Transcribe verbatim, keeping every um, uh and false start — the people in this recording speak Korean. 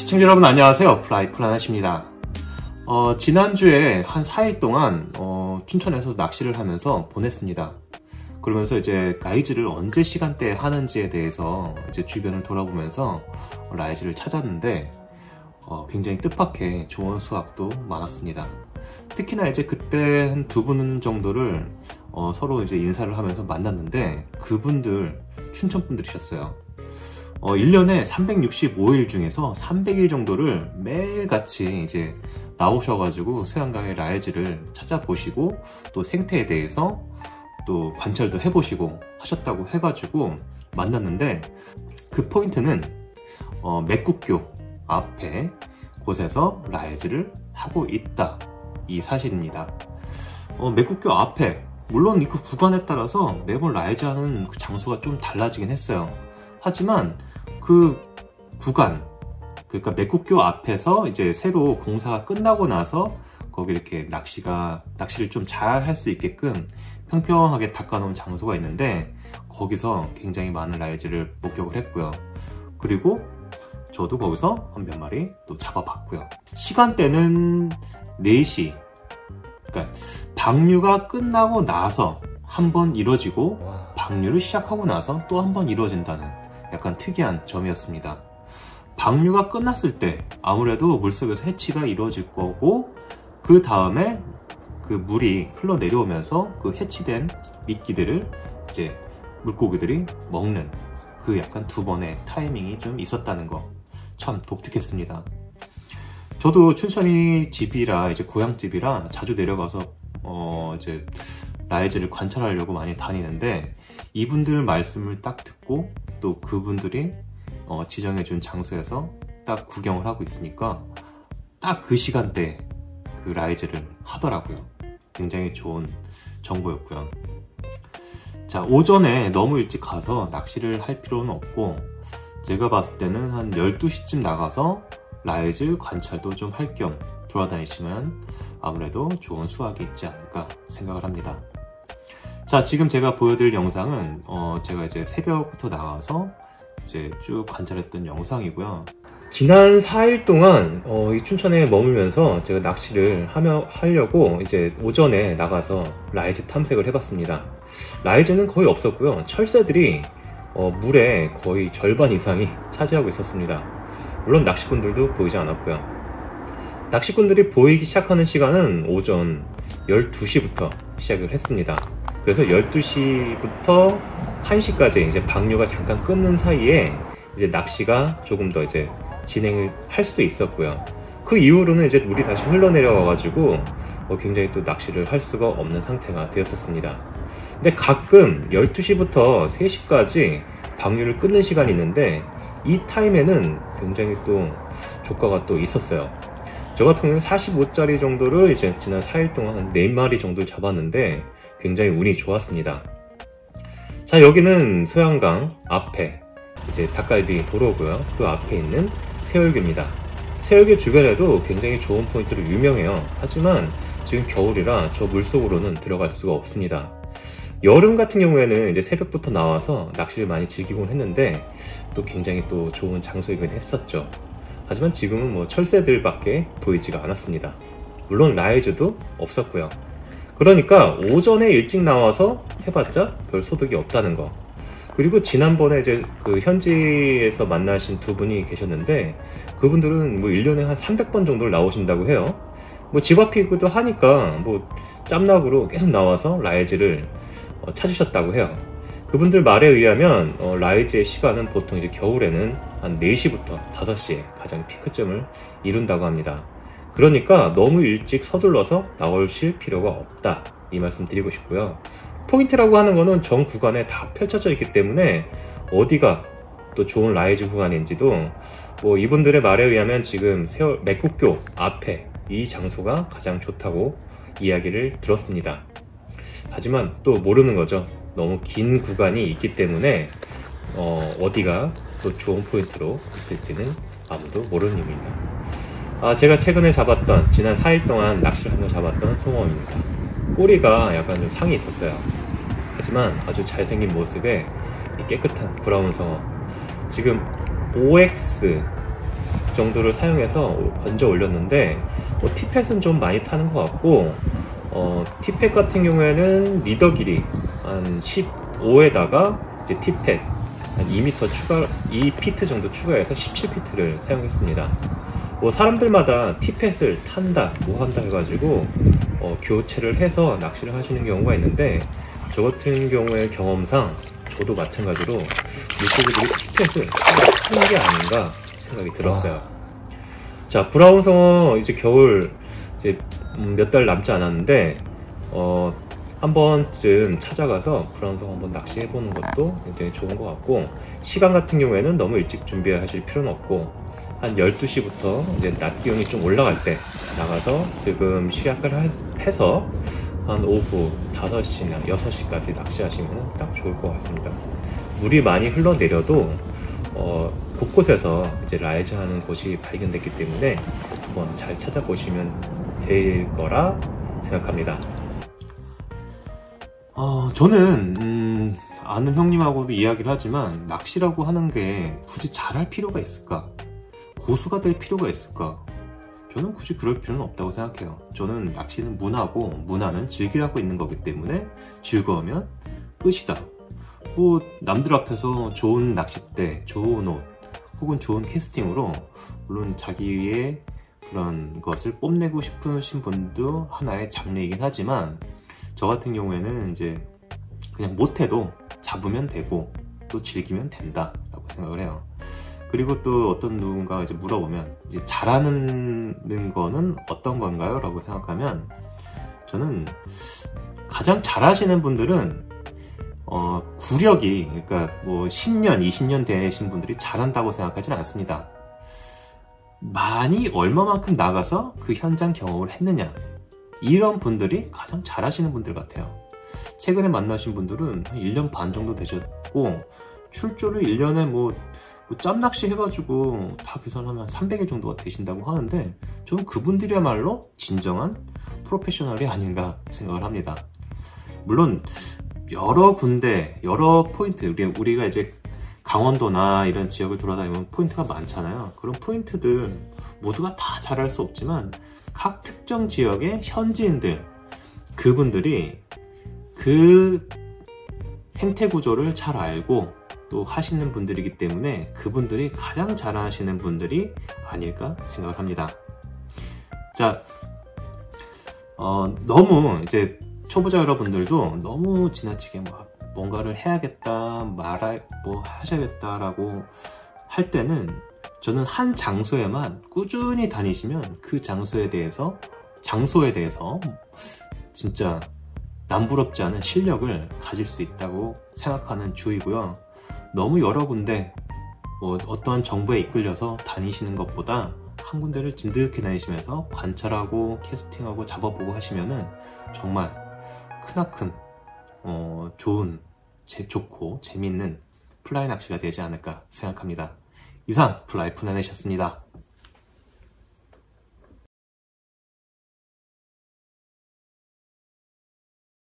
시청자 여러분 안녕하세요. 플라이 플라넷입니다. 어, 지난주에 한 사 일 동안 어, 춘천에서 낚시를 하면서 보냈습니다. 그러면서 이제 라이즈를 언제 시간대에 하는지에 대해서 이제 주변을 돌아보면서 라이즈를 찾았는데 어, 굉장히 뜻밖의 좋은 수확도 많았습니다. 특히나 이제 그때 한 두 분 정도를 어, 서로 이제 인사를 하면서 만났는데 그분들 춘천 분들이셨어요. 어, 일 년에 삼백육십오 일 중에서 삼백 일 정도를 매일같이 이제 나오셔가지고 서양강의 라이즈를 찾아보시고 또 생태에 대해서 또 관찰도 해보시고 하셨다고 해가지고 만났는데 그 포인트는 어, 맥국교 앞에 곳에서 라이즈를 하고 있다, 이 사실입니다. 어, 맥국교 앞에 물론 그 구간에 따라서 매번 라이즈 하는 그 장소가 좀 달라지긴 했어요. 하지만 그 구간, 그러니까 맥국교 앞에서 이제 새로 공사가 끝나고 나서 거기 이렇게 낚시가 낚시를 좀 잘 할 수 있게끔 평평하게 닦아놓은 장소가 있는데 거기서 굉장히 많은 라이즈를 목격을 했고요. 그리고 저도 거기서 한 몇 마리 또 잡아봤고요. 시간대는 네 시, 그러니까 방류가 끝나고 나서 한 번 이루어지고 방류를 시작하고 나서 또 한 번 이루어진다는 약간 특이한 점이었습니다. 방류가 끝났을 때 아무래도 물속에서 해치가 이루어질 거고 그 다음에 그 물이 흘러내려오면서 그 해치된 미끼들을 이제 물고기들이 먹는 그 약간 두 번의 타이밍이 좀 있었다는 거 참 독특했습니다. 저도 춘천이 집이라 이제 고향집이라 자주 내려가서 어 이제 라이즈를 관찰하려고 많이 다니는데 이분들 말씀을 딱 듣고 또 그분들이 어 지정해준 장소에서 딱 구경을 하고 있으니까 딱 그 시간대에 그 라이즈를 하더라고요. 굉장히 좋은 정보였고요. 자, 오전에 너무 일찍 가서 낚시를 할 필요는 없고 제가 봤을 때는 한 열두 시쯤 나가서 라이즈 관찰도 좀 할 겸 돌아다니시면 아무래도 좋은 수확이 있지 않을까 생각을 합니다. 자, 지금 제가 보여드릴 영상은 어, 제가 이제 새벽부터 나가서 이제 쭉 관찰했던 영상이고요. 지난 사 일 동안 어, 이 춘천에 머물면서 제가 낚시를 하며, 하려고 이제 오전에 나가서 라이즈 탐색을 해봤습니다. 라이즈는 거의 없었고요. 철새들이 어, 물의 거의 절반 이상이 차지하고 있었습니다. 물론 낚시꾼들도 보이지 않았고요. 낚시꾼들이 보이기 시작하는 시간은 오전 열두 시부터 시작을 했습니다. 그래서 열두 시부터 한 시까지 이제 방류가 잠깐 끊는 사이에 이제 낚시가 조금 더 이제 진행을 할 수 있었고요. 그 이후로는 이제 물이 다시 흘러내려와 가지고 어 굉장히 또 낚시를 할 수가 없는 상태가 되었었습니다. 근데 가끔 열두 시부터 세 시까지 방류를 끊는 시간이 있는데 이 타임에는 굉장히 또 조과가 또 있었어요. 저 같은 경우는 사십오 짜리 정도를 이제 지난 사 일 동안 한 네 마리 정도를 잡았는데 굉장히 운이 좋았습니다. 자, 여기는 서양강 앞에 이제 닭갈비 도로고요. 그 앞에 있는 새월교입니다. 새월교 주변에도 굉장히 좋은 포인트로 유명해요. 하지만 지금 겨울이라 저 물속으로는 들어갈 수가 없습니다. 여름 같은 경우에는 이제 새벽부터 나와서 낚시를 많이 즐기곤 했는데 또 굉장히 또 좋은 장소이긴 했었죠. 하지만 지금은 뭐 철새들밖에 보이지가 않았습니다. 물론 라이즈도 없었고요. 그러니까 오전에 일찍 나와서 해봤자 별 소득이 없다는 거. 그리고 지난번에 이제 그 현지에서 만나신 두 분이 계셨는데 그분들은 뭐 일 년에 한 삼백 번 정도를 나오신다고 해요. 뭐 집 앞이기도 하니까 뭐 짬락으로 계속 나와서 라이즈를 어, 찾으셨다고 해요. 그분들 말에 의하면 어, 라이즈의 시간은 보통 이제 겨울에는 한 네 시부터 다섯 시에 가장 피크점을 이룬다고 합니다. 그러니까 너무 일찍 서둘러서 나오실 필요가 없다, 이 말씀 드리고 싶고요. 포인트라고 하는 거는 전 구간에 다 펼쳐져 있기 때문에 어디가 또 좋은 라이즈 구간인지도 뭐 이분들의 말에 의하면 지금 세월 맥국교 앞에 이 장소가 가장 좋다고 이야기를 들었습니다. 하지만 또 모르는 거죠. 너무 긴 구간이 있기 때문에 어, 어디가 또 좋은 포인트로 있을지는 아무도 모르는 일입니다. 아, 제가 최근에 잡았던, 지난 사 일 동안 낚시를 하며 잡았던 송어입니다. 꼬리가 약간 좀 상이 있었어요. 하지만 아주 잘생긴 모습에 깨끗한 브라운 송어. 지금 오 엑스 정도를 사용해서 건져 올렸는데 뭐 티펫은 좀 많이 타는 것 같고, 어, 티펫 같은 경우에는 리더 길이 한 십오에다가 이제 티펫 한 이 미터 추가, 이 피트 정도 추가해서 십칠 피트를 사용했습니다. 뭐 사람들마다 티펫을 탄다 뭐 한다 해가지고 어, 교체를 해서 낚시를 하시는 경우가 있는데, 저 같은 경우의 경험상 저도 마찬가지로 물고기들이 티펫을 타는 게 아닌가 생각이 들었어요. 자, 브라운성어 이제 겨울 이제 음, 몇 달 남지 않았는데 어, 한 번쯤 찾아가서 브라운성어 한번 낚시해보는 것도 굉장히 좋은 것 같고, 시간 같은 경우에는 너무 일찍 준비하실 필요는 없고 한 열두 시부터 이제 낮 기온이 좀 올라갈 때 나가서 지금 시작을 해서 한 오후 다섯 시나 여섯 시까지 낚시하시면 딱 좋을 것 같습니다. 물이 많이 흘러내려도 어, 곳곳에서 이제 라이즈 하는 곳이 발견됐기 때문에 한번 잘 찾아보시면 될 거라 생각합니다. 어, 저는 음, 아는 형님하고도 이야기를 하지만 낚시라고 하는 게 굳이 잘할 필요가 있을까? 고수가 될 필요가 있을까? 저는 굳이 그럴 필요는 없다고 생각해요. 저는 낚시는 문화고, 문화는 즐기라고 있는 거기 때문에 즐거우면 끝이다. 뭐 남들 앞에서 좋은 낚싯대, 좋은 옷, 혹은 좋은 캐스팅으로 물론 자기의 그런 것을 뽐내고 싶으신 분도 하나의 장르이긴 하지만, 저 같은 경우에는 이제 그냥 못해도 잡으면 되고 또 즐기면 된다 라고 생각을 해요. 그리고 또 어떤 누군가가 이제 물어보면 이제 잘하는 거는 어떤 건가요? 라고 생각하면, 저는 가장 잘하시는 분들은 어, 구력이, 그러니까 뭐 십 년, 이십 년 되신 분들이 잘한다고 생각하지는 않습니다. 많이 얼마만큼 나가서 그 현장 경험을 했느냐, 이런 분들이 가장 잘하시는 분들 같아요. 최근에 만나신 분들은 한 일 년 반 정도 되셨고, 출조를 일 년에 뭐, 뭐 짬낚시 해가지고 다 계산하면 삼백 일 정도가 되신다고 하는데, 저는 그분들이야말로 진정한 프로페셔널이 아닌가 생각을 합니다. 물론 여러 군데, 여러 포인트, 우리, 우리가 이제 강원도나 이런 지역을 돌아다니면 포인트가 많잖아요. 그런 포인트들 모두가 다 잘할 수 없지만 각 특정 지역의 현지인들, 그분들이 그 생태 구조를 잘 알고 또 하시는 분들이기 때문에 그분들이 가장 잘하시는 분들이 아닐까 생각을 합니다. 자, 어, 너무 이제 초보자 여러분들도 너무 지나치게 막 뭔가를 해야겠다, 말할 뭐 하셔야겠다라고 할 때는, 저는 한 장소에만 꾸준히 다니시면 그 장소에 대해서 장소에 대해서 진짜 남부럽지 않은 실력을 가질 수 있다고 생각하는 주이고요. 너무 여러 군데 뭐 어떠한 정보에 이끌려서 다니시는 것보다 한 군데를 진득히 다니시면서 관찰하고 캐스팅하고 잡아보고 하시면은 정말 크나큰 어, 좋은, 제, 좋고 재밌는 플라이 낚시가 되지 않을까 생각합니다. 이상 플라이 플래닛이었습니다.